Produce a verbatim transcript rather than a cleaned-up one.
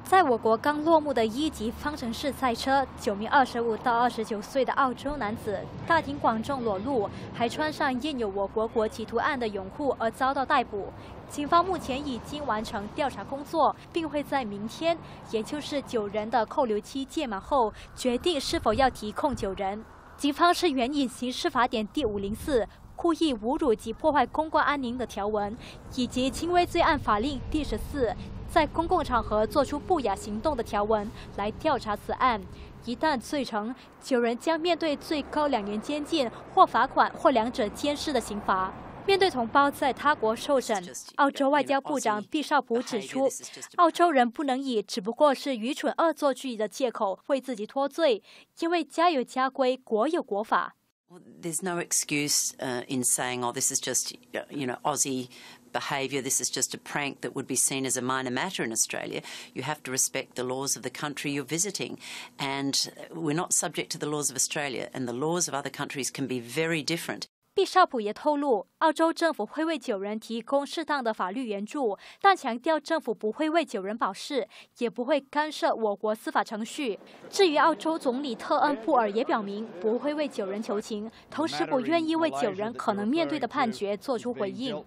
在我国刚落幕的一级方程式赛车，九名二十五到二十九岁的澳洲男子大庭广众裸露，还穿上印有我国国旗图案的泳裤而遭到逮捕。警方目前已经完成调查工作，并会在明天，也就是九人的扣留期届满后，决定是否要提控九人。警方是援引刑事法典第五零四。 故意侮辱及破坏公共安宁的条文，以及轻微罪案法令第十四，在公共场合做出不雅行动的条文来调查此案。一旦罪成，九人将面对最高两年监禁或罚款或两者兼施的刑罚。面对同胞在他国受审，澳洲外交部长毕绍普指出，澳洲人不能以只不过是愚蠢恶作剧的借口为自己脱罪，因为家有家规，国有国法。 There's no excuse uh, in saying, oh, this is just, you know, Aussie behaviour, this is just a prank that would be seen as a minor matter in Australia. You have to respect the laws of the country you're visiting. And we're not subject to the laws of Australia, and the laws of other countries can be very different. 毕绍普也透露，澳洲政府会为九人提供适当的法律援助，但强调政府不会为九人保释，也不会干涉我国司法程序。至于澳洲总理特恩布尔也表明不会为九人求情，同时不愿意为九人可能面对的判决做出回应。